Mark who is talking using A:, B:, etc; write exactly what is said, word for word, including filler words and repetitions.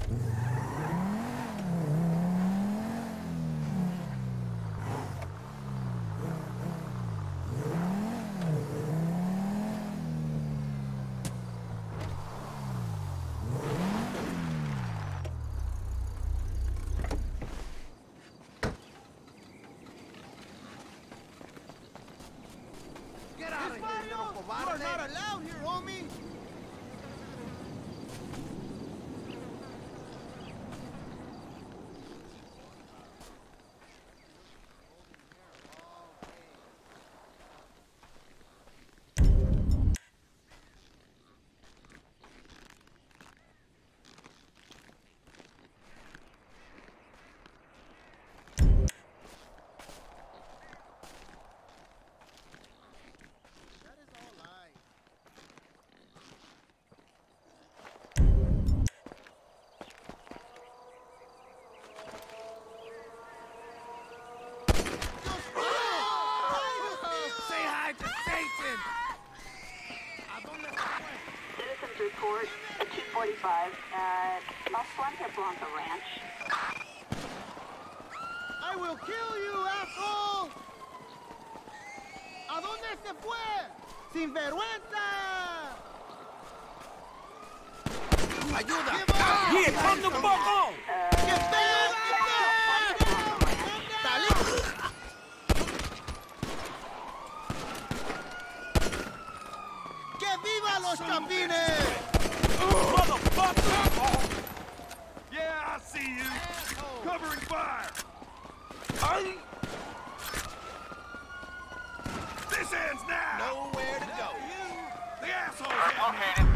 A: You're not allowed here, homie!
B: Report at two forty-five at La Fuente Blanca Ranch.
A: I will kill you, asshole! ¿A dónde se fue? ¡Sin vergüenza!
C: ¡Ayuda! ¡Here, come the fuck on!
A: ¡Que pedo! ¡Que viva los chapines!
C: Motherfucker!
D: Yeah, I see you.
A: Asshole.
D: Covering fire.
C: Hey!
D: This ends now.
A: Nowhere to go.
D: The asshole's
E: Okay,